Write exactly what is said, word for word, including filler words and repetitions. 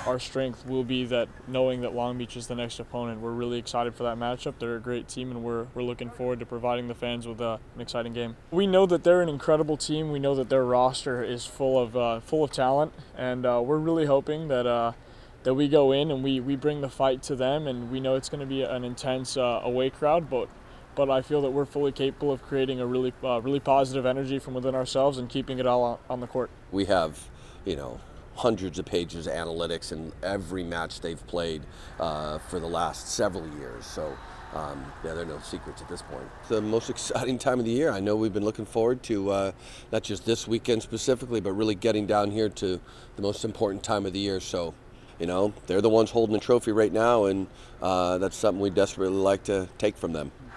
our strength will be that knowing that Long Beach is the next opponent. We're really excited for that matchup. They're a great team, and we're, we're looking forward to providing the fans with uh, an exciting game. We know that they're an incredible team. We know that their roster is full of uh, full of talent, and uh, we're really hoping that uh, that we go in and we, we bring the fight to them, and we know it's going to be an intense uh, away crowd, but but I feel that we're fully capable of creating a really uh, really positive energy from within ourselves and keeping it all on the court. We have, you know, hundreds of pages of analytics in every match they've played uh, for the last several years. So, um, yeah, there are no secrets at this point. It's the most exciting time of the year. I know we've been looking forward to uh, not just this weekend specifically, but really getting down here to the most important time of the year. So, you know, they're the ones holding the trophy right now, and uh, that's something we desperately like to take from them.